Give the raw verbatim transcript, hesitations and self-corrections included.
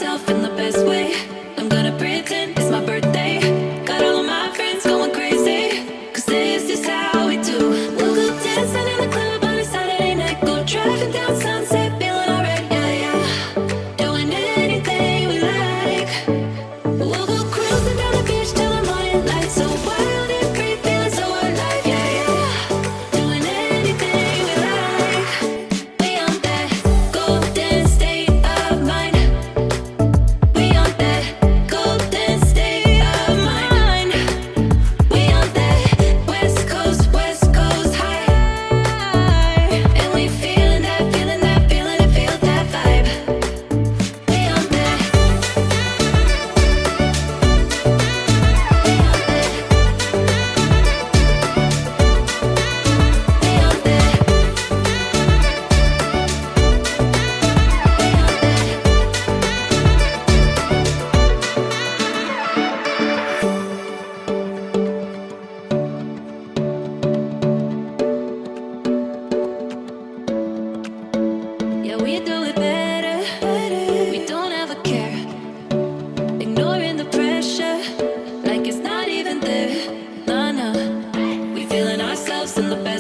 myself in the best way. I'm gonna pretend it's my birthday. Got all of my friends going crazy, cause this is how we do. We'll go dancing in the club on a Saturday night. Go driving down Sunset, feeling alright, yeah, yeah. Doing anything we like. We'll go cruising down the beach till the morning light. So wild and free, feeling so alive, yeah, yeah. Doing anything we like. We on that golden state of mind. We on that golden state of mind. We on that West Coast, West Coast high. And we feeling that, feeling that, feeling it, feel that vibe. We on that. Yeah, we do it better. We don't ever care. Ignoring the pressure like it's not even there. Nah, nah. We feeling ourselves in the best.